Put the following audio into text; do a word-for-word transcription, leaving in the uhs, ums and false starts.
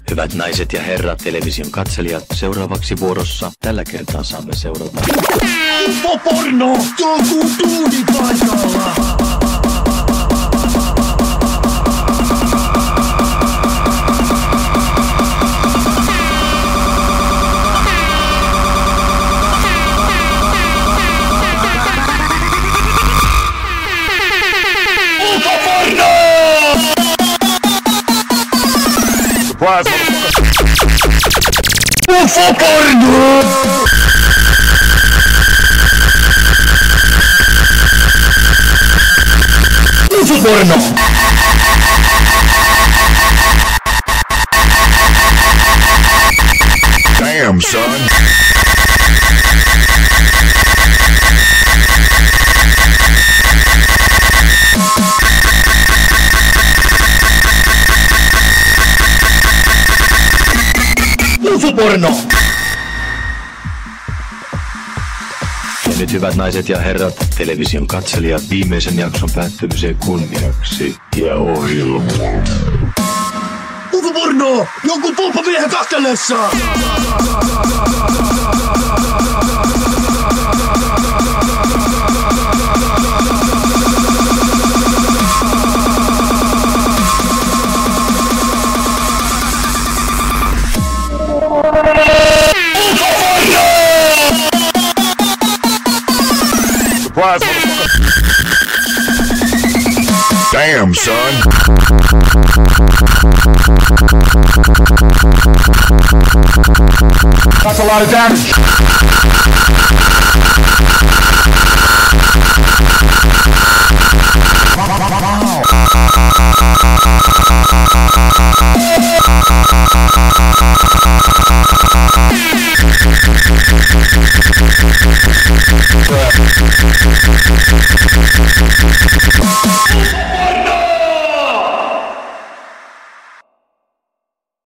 Hyvät naiset ja herrat, television katselijat, seuraavaksi vuorossa tällä kertaa saamme seurata Ufoporno! Joku duuni paikalla! Ufoporno! Surprise, Ufoporno! Ufoporno! Damn, son! Ufoporno! Ja nyt hyvät naiset ja herrat, television katselijat, viimeisen jakson päättymisen kunniaksi ja ohjelma. Ufoporno! Joku pulppamiehen kastellessa! Surprise, damn, son! That's a lot of damage! Wow.